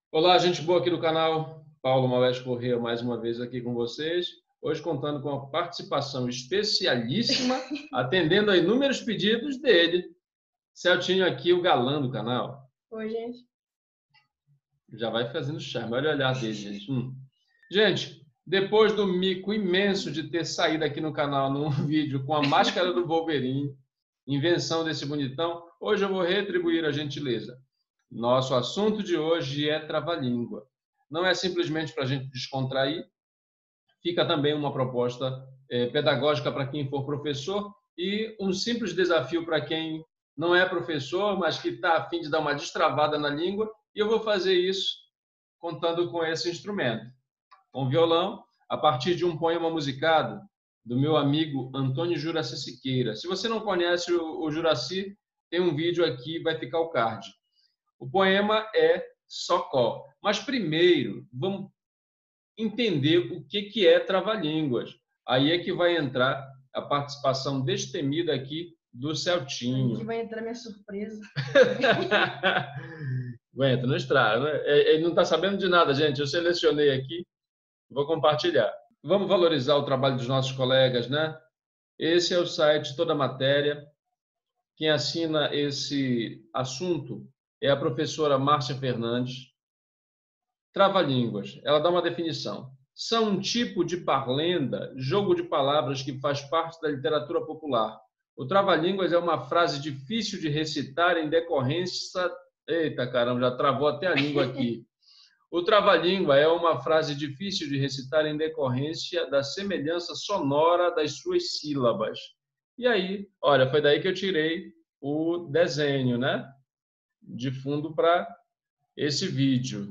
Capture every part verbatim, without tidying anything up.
Olá, gente boa aqui do canal. Paulo Maués Corrêa, mais uma vez aqui com vocês. Hoje contando com a participação especialíssima, atendendo a inúmeros pedidos dele. Celtinho aqui, o galã do canal. Oi, gente. Já vai fazendo charme. Olha o olhar dele, gente. Hum. Gente, depois do mico imenso de ter saído aqui no canal num vídeo com a máscara do Wolverine, invenção desse bonitão, hoje eu vou retribuir a gentileza. Nosso assunto de hoje é trava-língua. Não é simplesmente para a gente descontrair, fica também uma proposta é, pedagógica para quem for professor e um simples desafio para quem não é professor, mas que está a fim de dar uma destravada na língua, e eu vou fazer isso contando com esse instrumento. Um violão, a partir de um poema musicado do meu amigo Antônio Juraci Siqueira. Se você não conhece o, o Juraci, tem um vídeo aqui, vai ficar o card. O poema é Socó. Mas primeiro, vamos entender o que é trava-línguas. Aí é que vai entrar a participação destemida aqui do Celtinho. Aqui vai entrar minha surpresa. Aguenta, não estraga. Né? Ele não está sabendo de nada, gente. Eu selecionei aqui, vou compartilhar. Vamos valorizar o trabalho dos nossos colegas, né? Esse é o site Toda Matéria. Quem assina esse assunto é a professora Márcia Fernandes. Trava-línguas, ela dá uma definição. São um tipo de parlenda, jogo de palavras que faz parte da literatura popular. O trava-línguas é uma frase difícil de recitar em decorrência... Eita, caramba, já travou até a língua aqui. O trava-língua é uma frase difícil de recitar em decorrência da semelhança sonora das suas sílabas. E aí, olha, foi daí que eu tirei o desenho, né? De fundo para esse vídeo.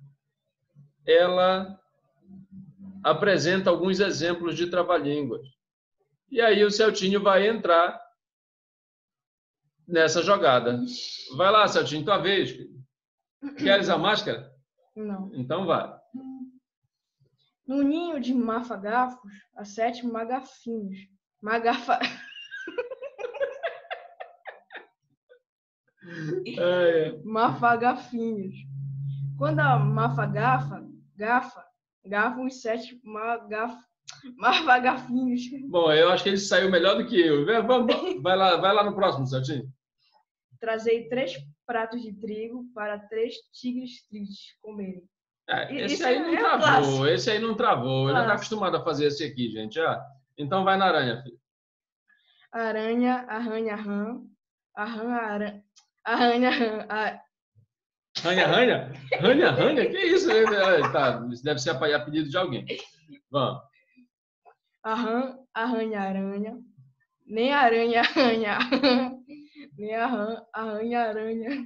Ela apresenta alguns exemplos de trava-línguas. E aí o Celtinho vai entrar nessa jogada. Vai lá, Celtinho, tua vez. Queres a máscara? Não. Então vai. No ninho de mafagafos, há sete magafinhos. Magafa... É. Mafagafinhos. Quando a mafagafa, gafa, gafa os sete magaf... mafagafinhos. Bom, eu acho que ele saiu melhor do que eu. Vai lá, vai lá no próximo, Celtinho. Trazei três pratos de trigo para três tigres tristes comerem. É, esse Isso aí não é travou, clássico. Esse aí não travou. Eu já estou acostumado a fazer esse aqui, gente. Já. Então vai na aranha, filho. Aranha, arranha, rã. Arranha, aranha. Arranha, rã. Ranha, ranha? Ranha, ranha? Que isso? Tá, isso deve ser apelido de alguém. Vamos. Arran, arranha, aranha. Nem aranha, arranha. Nem arran, arranha, aranha.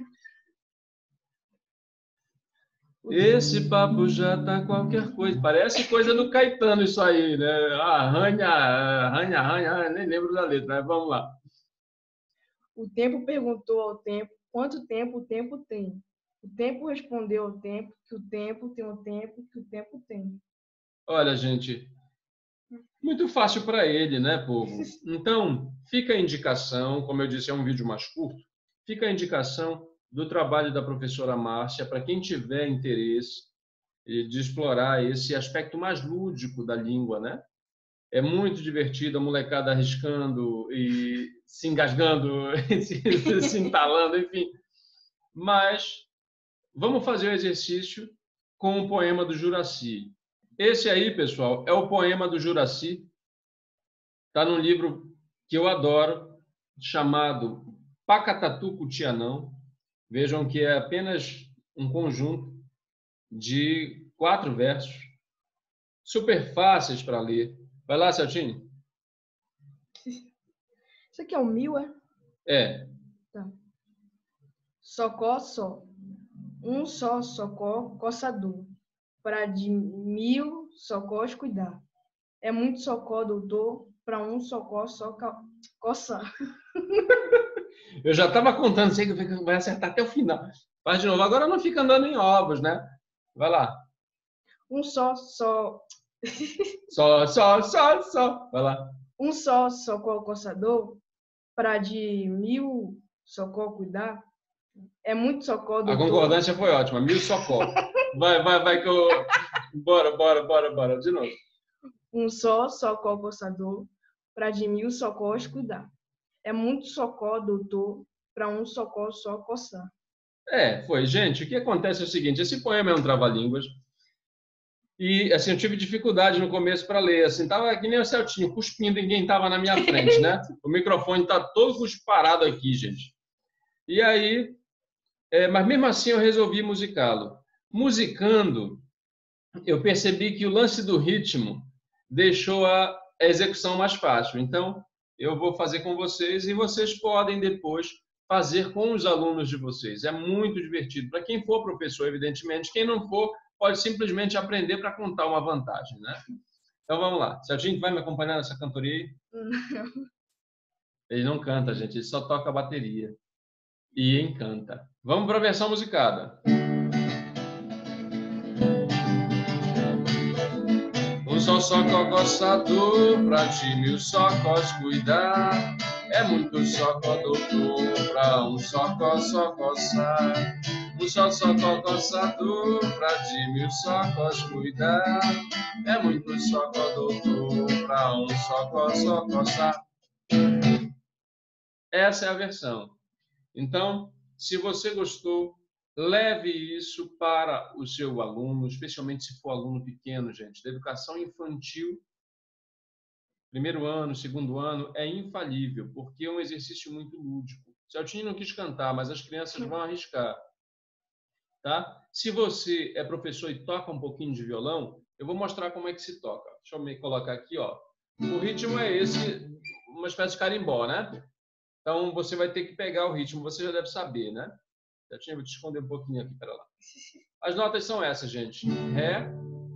Esse papo já tá qualquer coisa. Parece coisa do Caetano isso aí, né? Arranha, arranha, arranha. Nem lembro da letra, mas vamos lá. O tempo perguntou ao tempo quanto tempo o tempo tem. O tempo respondeu ao tempo que o tempo tem o tempo que o tempo tem. Olha, gente, muito fácil para ele, né, povo? Então, fica a indicação, como eu disse, é um vídeo mais curto, fica a indicação do trabalho da professora Márcia para quem tiver interesse de explorar esse aspecto mais lúdico da língua, né? É muito divertido, a molecada arriscando e se engasgando, se, se entalando, enfim. Mas vamos fazer o exercício com o poema do Juraci. Esse aí, pessoal, é o poema do Juraci. Está num livro que eu adoro, chamado Pacatatu Cutianão. Vejam que é apenas um conjunto de quatro versos, super fáceis para ler. Vai lá, Celtinho. Isso aqui é o mil, é? É. Tá. Socó, só. Um só socó, coçador. Para de mil socós cuidar. É muito socó, doutor, para um socó só ca... coçar. Eu já estava contando, sei que vai acertar até o final. Faz de novo. Agora não fica andando em ovos, né? Vai lá. Um só, só... Só, só, só, só. Vai lá. Um só socó coçador, para de mil socó cuidar. É muito socó, A doutor. concordância foi ótima. Mil socó. Vai, vai, vai que eu... Bora, bora, bora, bora. De novo. Um só socó coçador, para de mil socós cuidar. É muito socó, doutor, para um socó só coçar. É, foi. Gente, o que acontece é o seguinte, esse poema é um trava-línguas e, assim, eu tive dificuldade no começo para ler, assim, tava que nem o Celtinho, cuspindo em quem estava na minha frente, né? O microfone tá todo cusparado aqui, gente. E aí, é, mas mesmo assim eu resolvi musicá-lo. Musicando, eu percebi que o lance do ritmo deixou a execução mais fácil. Então, eu vou fazer com vocês e vocês podem depois fazer com os alunos de vocês. É muito divertido. Para quem for professor, evidentemente. Quem não for, pode simplesmente aprender para contar uma vantagem, né? Então, vamos lá. Celtinho, vai me acompanhar nessa cantoria aí? Ele não canta, gente. Ele só toca a bateria. E encanta. Vamos para a versão musicada. Um só socó coçador, pra de mil socós cuidar. É muito socó, doutor, pra um socó só coçar. Um só socó coçador, pra de mil socós cuidar. É muito socó, doutor, pra um socó só coçar. Essa é a versão. Então, se você gostou, leve isso para o seu aluno, especialmente se for aluno pequeno, gente. Da educação infantil, primeiro ano, segundo ano, é infalível, porque é um exercício muito lúdico. Celtinho não quis cantar, mas as crianças vão arriscar. Tá? Se você é professor e toca um pouquinho de violão, eu vou mostrar como é que se toca. Deixa eu me colocar aqui, ó. O ritmo é esse, uma espécie de carimbó, né? Então, você vai ter que pegar o ritmo, você já deve saber, né? Celtinho, vou te esconder um pouquinho aqui, para lá. As notas são essas, gente. Ré,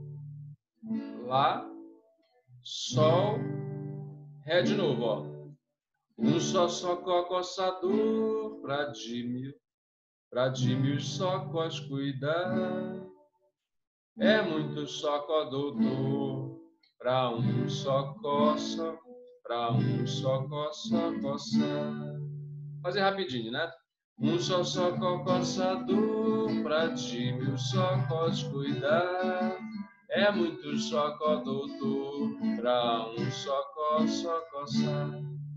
Lá, Sol, Ré de novo, ó. Um só socó coçador, pra de mil, pra de mil socós cuidar. É muito socó, doutor, pra um socó só, pra um socó só coçar. Fazer rapidinho, né? Um só socó coçador, pra de mil socós cuidar. É muito socó, doutor, pra um socó só coçar.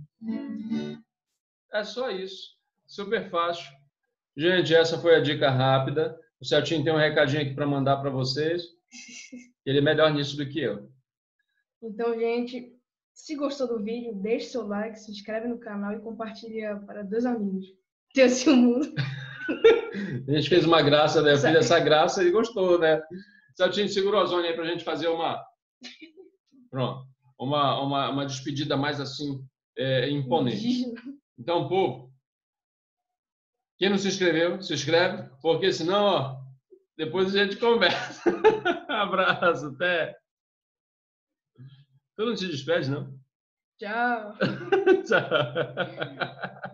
É só isso. Super fácil. Gente, essa foi a dica rápida. O Celtinho tem um recadinho aqui para mandar para vocês. Ele é melhor nisso do que eu. Então, gente, se gostou do vídeo, deixe seu like, se inscreve no canal e compartilha para dois amigos. Deus e o mundo. A gente fez uma graça, né? Eu fiz essa graça e gostou, né? Celtinho, segura o ozônio aí para a gente fazer uma... Pronto. Uma, uma, uma despedida mais assim, é, imponente. Então, povo, quem não se inscreveu, se inscreve, porque senão, ó, depois a gente conversa. Abraço, até. Tu não te despede, não? Tchau. Tchau.